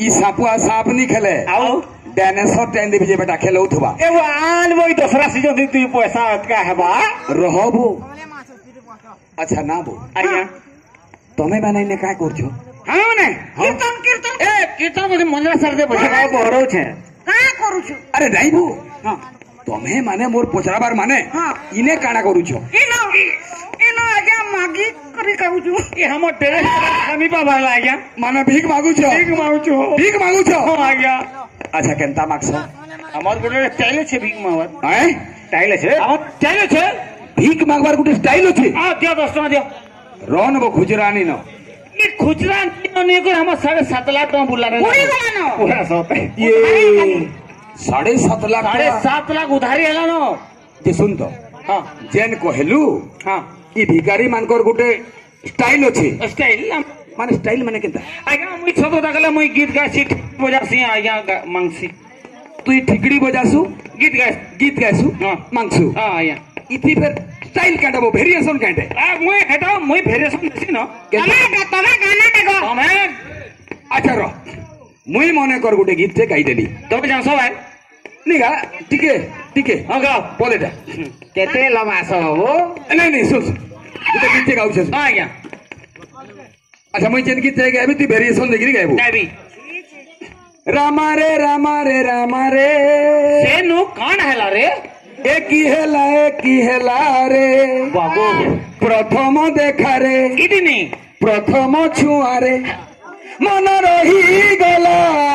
ई सापुआ सांप नहीं खेले आओ डायनासोर टाइम देवी जे बेटा खेलो थबा ए वो आन वो दसरा सीजन दी तू पैसा का हेबा रहबो अच्छा ना बो आया तमे माने ने का करछो हां माने कीर्तन ए कीर्तन बोले मंजरा सर दे पैसा बहरो छे का करू छु अरे नहीं बो हां तमे माने मोर पोचराबार माने इने काना करूछो इनो आजा मागी करी कहू छु ए हमर ड्रेस हमी पा भाला आया माने भीख मागुछो भीख मागुछो हां आया अच्छा केनता मागछो हमर गोटे स्टाइल छे भीख मागत हैं स्टाइल छे हमर स्टाइल छे भीख मागबार गुटे स्टाइल अछि आ दियो 10 टका दियो रोन वो खुजरानी न ये खुचरा नहीं को हम 7.5 लाख टका बुला रहे पूरी गलानो पूरा सौते ये 7.5 लाख 7.5 लाख उधारी हला न जे सुन तो हां जेन कहलु हां ई भिखारी मानकर गुटे स्टाइल अछि स्टाइल माने स्टाइल माने केनता आज्ञा मुई छोटो दागला मुई गीत गासी बजासी आज्ञा मांगसी तू ठिकड़ी बजासु गीत गासु हां मांगसु हां आज्ञा इति फिर स्टाइल काटबो वेरिएशन काटे आ मुई हेटा मुई वेरिएशन देसी न तमे गाना देखो तमे अच्छा रो मुई मने कर गुटे गीत से गाई देली तमे जानसो भाई निगा टिके हां गाओ बोलेटा केते लमास हो नहीं सुन गुटे गीत से गाउ छस हां आज्ञा अच्छा मुई जेन गीत से गाबी ती वेरिएशन देखि गाबो गाबी रामा रे से नु कान हैला रे एक ही हेला रे बाबू प्रथम देखा रे इदिनी प्रथम छुआ रे मन रही गला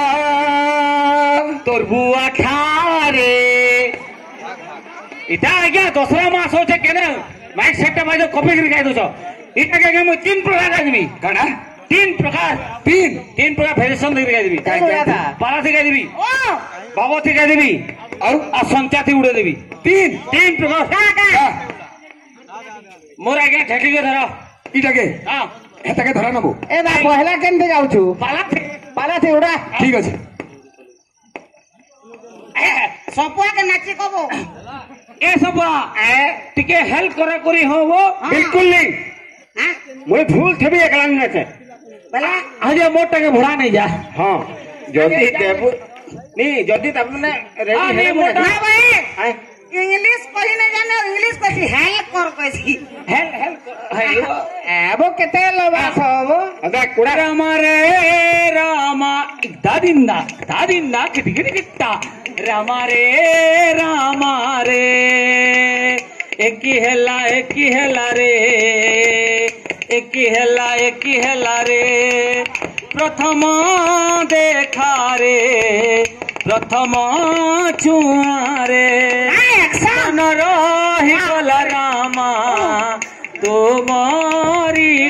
तोर बुआ ठारे इटा आज्ञा दसरा मास होचे केने माइक सेट माइज कॉपी कर गाय दोछ इटा के मैं 3 प्रकार गाइबी काना 3 प्रकार वेरिएशन दे गाइबी पारा से गाइबी बाबा से गाइबी और संचा थी उड़े देवी 3 प्रकार मोर आज्ञा ठेकी के धरो इटा के हां हेता के धरा नबो ए बा पहला केनते जाउ छु पाला थी उड़ा ठीक अछि सपुआ के नाची कबो ए सपुआ टिके हेल्प करा करी हो वो बिल्कुल नहीं हां मोय फूल थबी एकला नहीं छे बला आजे मोटा के भुड़ा नहीं जा हां जदी देबु नहीं जदी तमने रेडी है मोटा भाई इंग्लिश कहि नहीं जाने इंग्लिश कहि हेल्प कर कहि हेल्प एबो केते लबास हो अबे कुड़ा रामा दादिंदा किटिकिटा रामा रे एक ही हेला रे एक ही हेला रे प्रथम देखा रे प्रथम छुआरे मन रही गला रामा तुम्हारी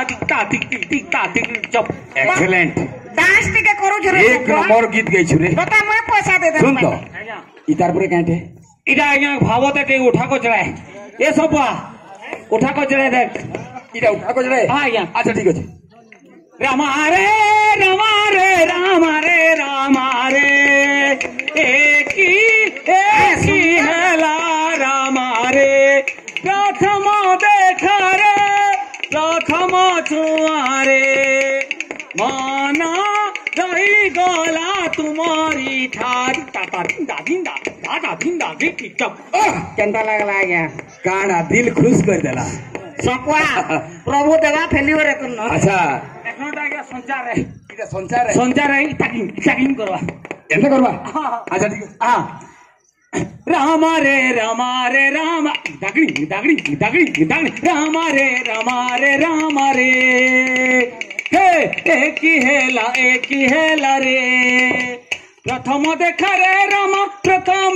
चुप एक्सीलेंट डांस टिके करू छरे एक नंबर गीत गई छुरे बता मैं पैसा दे दे सुन तो इतार परे कांटे इटा आज्ञा भावते टे उठा को चढ़ाए ए सबा उठा को चढ़ाए देख इटा उठा को चढ़ाए हां आज्ञा अच्छा ठीक अछि रामा रे एक ही हेला रामा रे प्रथम देखा रे प्रथम छुआरे माना रही गला तुम्हारी ठारी दादा केंता लागला आज्ञा काना दिल खुश कर देला सकुआ प्रभु देवा फेलियो रे तुन अच्छा एखनटा आज्ञा संचार रे इटा संचार है टाकिंग करवा एंता करबा अच्छा ठीक है हां रामा रे रामा दागड़ी रामा रे हे एक ही हेला रे प्रथम देखा रे रामा प्रथम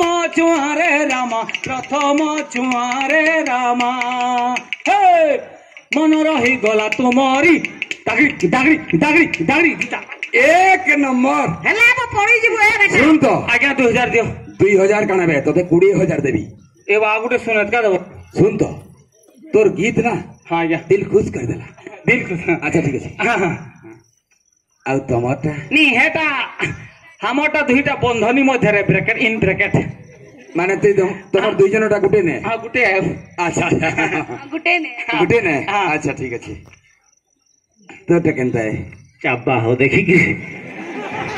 छुआरे रामा हे मन रही गला तुम्हारी दागड़ी एक नंबर हेला तो पड़ी जीवो ए बेटा सुन तो आज्ञा 2000 दियो 2000 काना बे तोते 20000 देबी ए बा गुटे सुनत का देबो सुन तो तोर गीत ना हां आज्ञा दिल खुश कर देला दिल खुश अच्छा ठीक है हां आ तमटा नी हेटा हमटा दुईटा बंधनी मध्य रे ब्रैकेट इन ब्रैकेट माने तमर दुई जनटा गुटे ने हां गुटे अच्छा गुटे ने अच्छा ठीक है तो केनता है चाबा हो देखी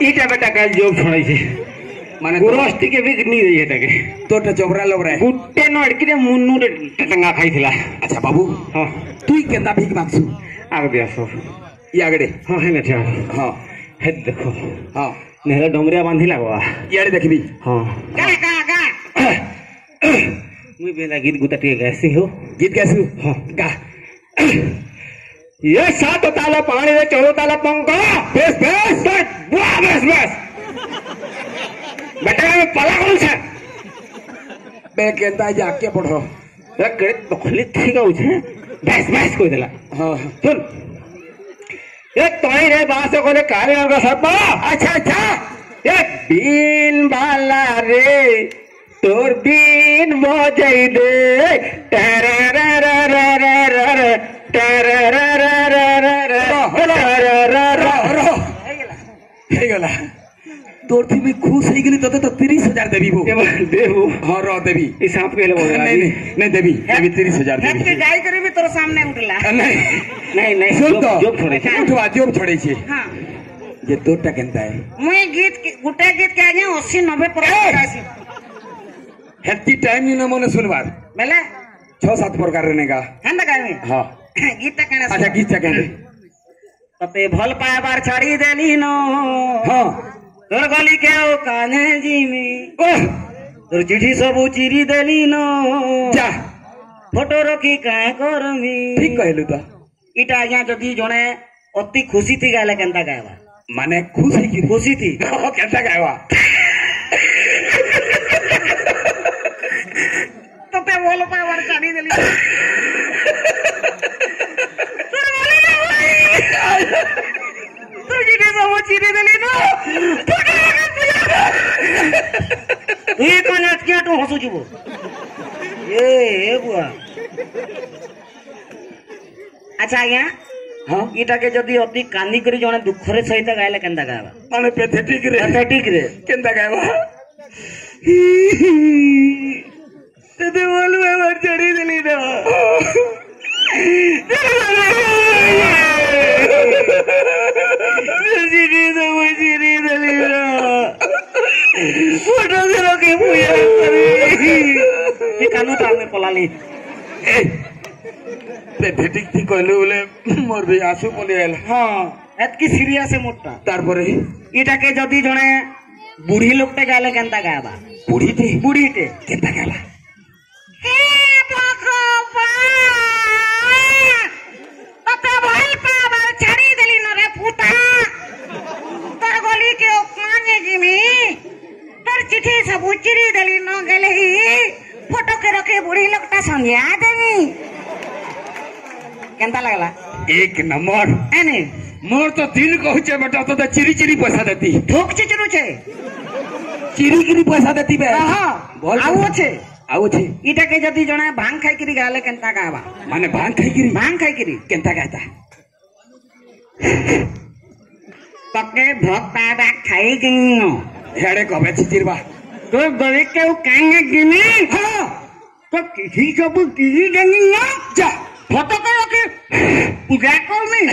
इटा बेटा का जोग छोड़ाई छे माने गुरस्ती के भी नहीं रही है ताके तोटा चोबरा लोबरा गुट्टे न अडकी मुन्नु टंगा खाइथिला अच्छा बाबू हां तुई केंदा भीख मागसु आगे बियासो यागड़े हां है बेटा हां हे देखो हां नेहरा डोंगरिया बांधी लागवा याड़े देखबी हां का मुई बेला गीत गुता टिके गासी हो गीत गासु हां गा ये 7 ताला पानी रे 14 ताला पंखा बेस बेस वाह बस बस बेटा में पला कौन सा बे केंदा जाके पढ़ो रे करे बखली ठीक हो छे बस बस कोई देला हां सुन ये तोई रे बास कोले काले का सब अच्छा अच्छा ये बीन बाला रे तोर बीन बजाई दे टेररररररर हे गला तोर थी में खुश हो गेली तो 30,000 देबी वो देबो हां रो देबी ई सांप के बोल नहीं देबी 30,000 देबी के गाय करे भी तोर सामने उठला नहीं नहीं सुन तो जोब छोड़े छे उठवा जोब छोड़े छे हां जे तोटा केंता है मुई गुटे गीत के आगे 80-90% गासी हेती टाइम नि न मने सुनबार बेले 6-7 प्रकार रहने का हंदा गावे हां गीत कने अच्छा गीत कहने तते भल पाबार छाड़ी देली नो हां तोर गली के ओ कान्हे जी में ओह तोर चिट्ठी सब चिरी देली नो जा फोटो रखी काहे करमी ठीक कहलु तो इटा आज्ञा जदी जणे अति खुशी थी गाले केनता गावा माने खुशी की खुशी थी केंता गावा तते बोल पावर छाड़ी देली तोर चिट्ठी सब चिरी देली नो तू कोन अटकिया तो हसु जीवो ए बुआ अच्छा आज्ञा हां इटा के जदी अति कांदी करी जने दुख रे सहित गायले केनता गावा माने पैथेटिक रे पैथेटिक रे केंता गावा तते बोल पावर छाड़ी देली नो कानू तामे पलाली पैथेटिक थी कहलु बोले मोर भी आंसू पले आइल हां एतकी सीरियस है मोटा तारपरे इटा के जदी जने बूढ़ी लोकटे गाले केनता गावा बुढ़ी थे केंता गाला हे भगवान तते भल पावर छाड़ी देली न रे फूटा तोर गली के ओ काने जिमी तोर चिट्ठी सब उचिरी देली न गेले ही फोटो के रखे बूढ़ी लोकटा संज्ञा देनी केनता लागला एक नंबर एने मोर तो दिल कहूचे बेटा तो चिरी चिरी पैसा देती ठोक चिचरू छे चिरी चिरी पैसा देती बे हां बोल आउ छे आउ छे इटा के जदी जने भांग खाई करी गाले केनता गावा माने भांग खाई गिरी केंता गाता तके भोग पाबा खाई गिनो हेड़े कबे चिचिरबा तो गले के कांगे गिनी हां तो किसी सब किसी गंगी ना जा फोटो के रखे पूजा कर में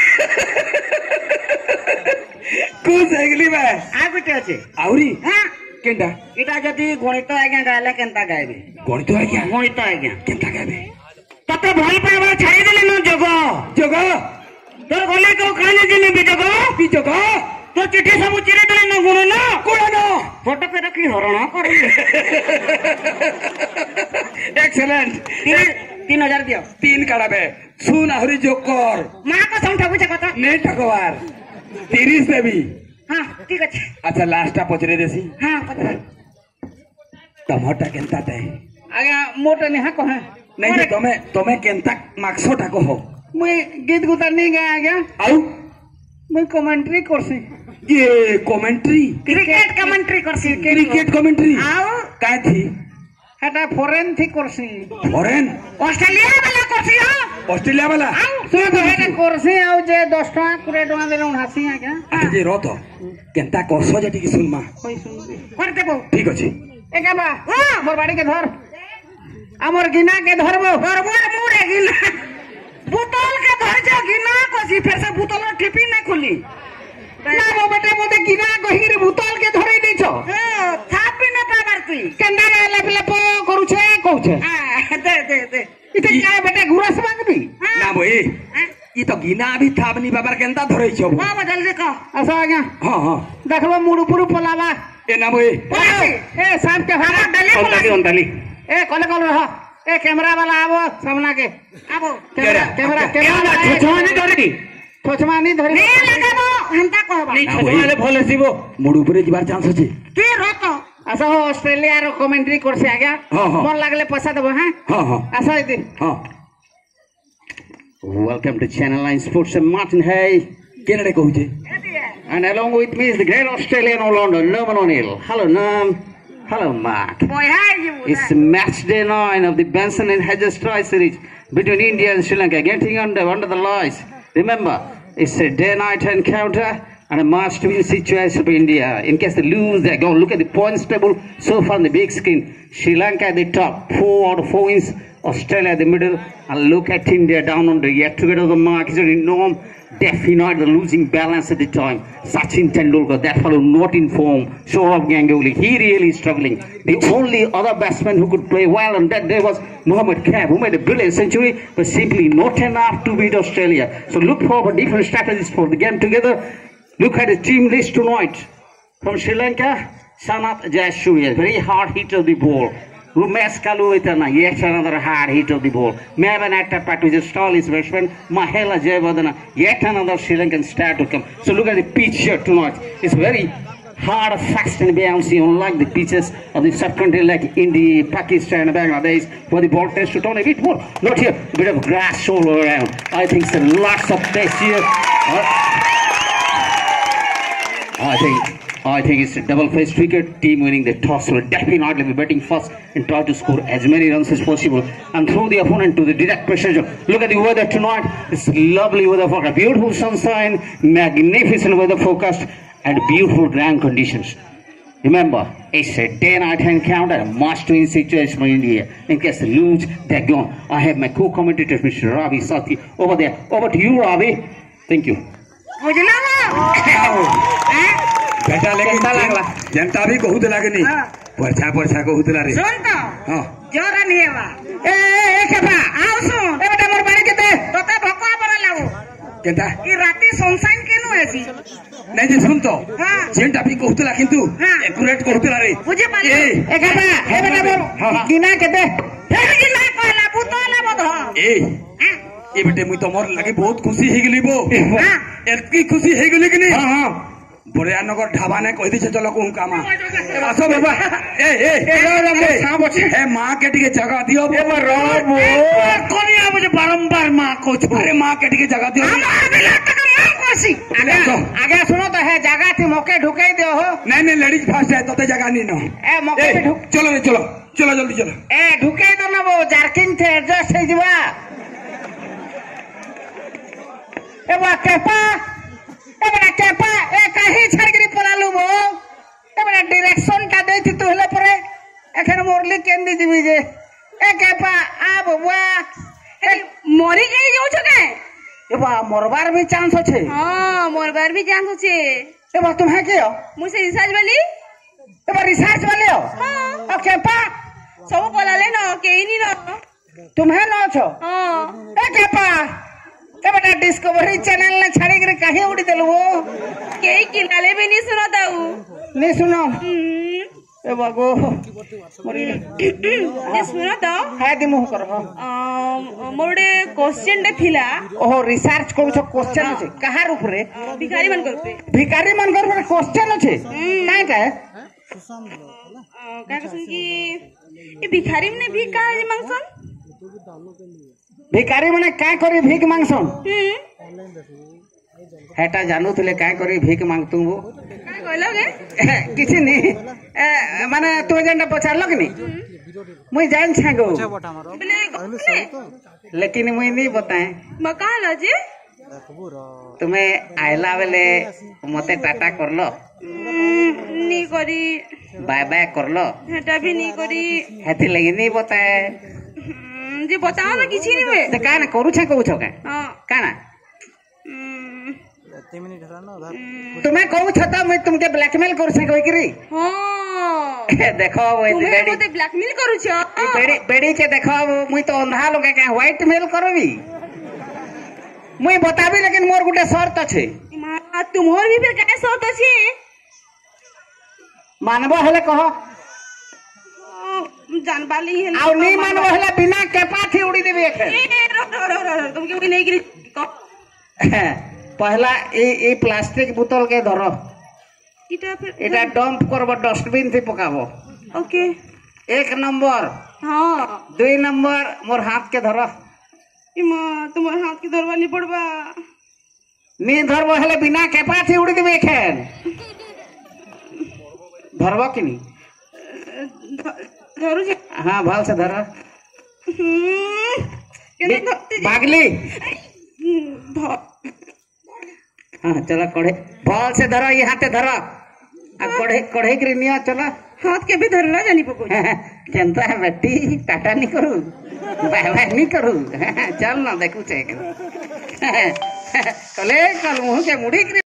कुछ अगली बे आ बेटे छे आउरी हां केंता इटा जदी गणित आज्ञा गाले केनता गायबे गणित आ गया गणित आज्ञा केंता गाबे तते भल पाबा छाड़ी देले न जगो जगह तोर गले को काने जिने भी जगो की जगह तो चिट्ठी सब चिरे देले न गुण ना कोड़ा ना फोटो पे रखी हरण कर एक्सीलेंट 3000 दियो 3 काढाबे सुन आहुरी जोकर मां को संठा बुझा कथा ने ठकवार 30 देबी हां ठीक अछि अच्छा लास्टा पचरे देसी हां पता टमाटा केंता ते आज्ञा मोटे ने हा कहे नहीं तो तमे केंता माक्सो ठाको हो मुई गीत गुता नहीं गया आज्ञा आउ मुई कमेंट्री करसी ये कमेंट्री क्रिकेट कमेंट्री करसी क्रिकेट कमेंट्री आओ काय थी हटा फॉरेन थी करसी फॉरेन ऑस्ट्रेलिया वाला करसी हो ऑस्ट्रेलिया वाला सुन तो हेटा करसी आउ जे 10 टका 20 टका देले हासी आज्ञा अच्छा जे रत केंता करसो जे टिक सुन मा कोई सुन कर देबो ठीक अछि एका बा मोर बाड़ी के धर हमर गिना के धरबो धरबो मोरे गिना बोतल के धर जा गिना कोसी फिर से बोतल टिपी ना खुली ना वो बेटे मोते गीना कहिरे बोतल के धरै दैछ थाप भी न पाबार तू केंदा लेप लेप करूछे कहूछे दे इते काय बेटे गुरस मांगबी ना भाई ई तो गिना भी थाबनी बाबार केंता धरै छौ हां जल्दी कह आसा आज्ञा हां हां देखबो मुड़ू पुरु पलावा ए ना भाई ए शाम के हारा अंताली ए कल कल रह ए कैमरा वाला आवो सामना के आबो कैमरा छोछमानी धरी छोछमानी धरी ने लगाबो हंता कहबा नहीं छोछमाले भले सिबो मुड़ ऊपर जिबार चांस अछि तू रत आसा हो ऑस्ट्रेलिया रो कमेंट्री करसे आज्ञा हां हां मन लागले पैसा देबो हां हां हां आसा इति हां welcome to channel 9 sports Martin है केनडे कहूछे and along with me is the great Australian all-rounder Norman O'Neill. Hello Norm. Hello Mark. boy hi you It's match day 9 of the Benson and Hedges Try series between India and Sri Lanka, getting under the lights. Remember, it's a day-night encounter and a must-win situation for India. In case they lose, they're going to look at the points table so far on the big screen. Sri Lanka at the top, 4 out of 4 wins. Australia at the middle, and look at India down under. Yet to get over the mark is an enormous definite the losing balance at the time. Sachin Tendulkar, that fellow not in form. Saurav Ganguly, he really is struggling. The only other batsman who could play well on that day was Mohammad Khaif, who made a brilliant century, but simply not enough to beat Australia. So look for different strategies for the game together. Look at the team list tonight. From Sri Lanka, Sanath Jayasuriya, very hard hit of the ball. Rumesh Kaluwitana, yet another hard hit of the ball. Mavan Attapat, which is stylish batsman. Mahela Jayawardena, yet another Sri Lankan star to come. So look at the pitch here tonight. It's very hard, fast and bouncy, unlike the pitches of the sub-country like India, Pakistan, and Bangladesh, where the ball tends to turn a bit more. Not here, a bit of grass all around. I think there's lots of pace here. I think it's a double-faced wicket. Team winning the toss will definitely be batting first and try to score as many runs as possible and throw the opponent to the direct pressure zone. Look at the weather tonight. It's lovely weather forecast. Beautiful sunshine, magnificent weather forecast, and beautiful ground conditions. Remember, it's a day-night encounter, a must-win situation for India. In case they lose, they're gone. I have my co-commentator, Mr. Ravi Sathi, over there. Over to you, Ravi. Thank you. बेटा लेकिन जनता भी कहूत लागे नहीं परछा परछा कहूत ला रे सुन तो हां जोरा नहीं है ए केबा आओ सुन ए बेटा मोर बाड़ी केते तोते भकवा बरा लागो केता ई राती सनसाइन केनु एसी नहीं जे सुन तो हां जनता भी कहूत ला किंतु एक्यूरेट कहूत ला रे बुझे पाले ए केबा ए बेटा मोर गिना केते फेर गिना कहला पुतला बध ए बेटे मुई तो मोर लगे बहुत खुशी हे गेली बो हां एतकी खुशी हे गेली कि नहीं हां हां बड़ियानगर ढाबा ने कह दिसे चलो कहूं कामा आसो बाबा ए मां के टिके जगह दियो बो रबो कोनिया मुझे बारंबार मां को छु अरे मां के टिके जगह दियो आगे सुनो तो है जगह थी मौके ढुके दियो हो नहीं लेडीज फास्ट है तो जगह नहीं नो ए मौके ढुक चलो रे चलो चलो जल्दी चलो ए ढुके दो ना वो जार्किन थे एडजस्ट हे दिवा ए वा केपा ए बड़ा केपा ए कहीं छड़गरी पलालू बो ए बड़ा डायरेक्शन का देती तू हले परे एखन मोरली केंदी दिबी जे ए केपा आ बबुआ ए मरी गई जाऊ छ के ए बा मरबार भी चांस होछे हां मरबार भी चांस होछे ए बा तुम्हे के हो मुसे रिसर्च वाली ए बा रिसर्च वाले हो हां ओ केपा सब पलाले न केई नी न तुम्हे न छो हां ए केपा ए बेटा डिस्कवरी चैनल ने छाड़ी के काहे उड़ी देलु वो केई किनाले भी नहीं सुनो दाऊ नहीं सुनो ए बागो मरी ये सुनो तो हाय दि मुह कर मोरे क्वेश्चन डे थिला ओहो रिसर्च करू छ क्वेश्चन छै कहार ऊपर भिखारी मन करते भिखारी मन कर क्वेश्चन छै काहे काहे का कहन की ए भिखारी मने भी काहे मांगसन भिखारी मने काय करी भीख मांगसन हेटा जानू तले काय करी भीख मांगतु वो का कहलोगे किछि नी माने तू जेंडा पचारलो कि नी मुई जान छागो लेकिन मुई नहीं बताए मकाला जे तुम्हें आइला बेले मते टाटा करलो नी करी बाय बाय करलो हेटा भी नी करी हेति लगी नहीं बताए जे बताओ ना किछि नहीं हुए ते का ना करू छ कहू छ का हां का ना तुम्हें कहू छता मैं तुमके ब्लैकमेल कर से कोई करी हां देखो वो तुम्हें मते ब्लैकमेल करू छ बेड़ी बेड़ी के देखो मुई तो अंधा लोग के व्हाइट मेल करबी मुई बताबी लेकिन मोर गुटे शर्त अछि तुमोर भी फिर काय शर्त अछि मानबो हले कहो जानबाली है आउ नहीं मानबो हले बिना केपाथी उड़ी देबे एखे तुमके उड़ी नहीं गिरी पहला ए प्लास्टिक बोतल के धरो इटा फिर एटा डंप करबो डस्टबिन थी पकाबो ओके 1 नंबर हां 2 नंबर मोर हाथ के धरो इमा तुम्हार हाथ के धरवा नहीं पड़बा नी धरबो हले बिना केपाथी उड़ी देबे एखेन धरबो कि नहीं धरू जे हाँ भाल से धरो केना धरती बागली हाँ चलो कढ़े भाल से धरो ये हाथे धरो अब कढ़े कढ़े के निया चलो हाथ के भी धरला जानी पको केनता है बेटी टाटा नहीं करू बाय बाय नहीं करू चल ना देखू चेक कले कल मुंह के मुड़ी